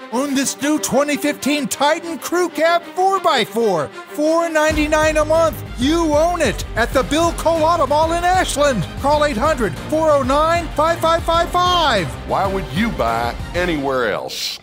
Own this new 2015 Titan Crew Cab 4x4. $4.99 a month. You own it at the Bill Cole Automall in Ashland. Call 800-409-5555. Why would you buy anywhere else?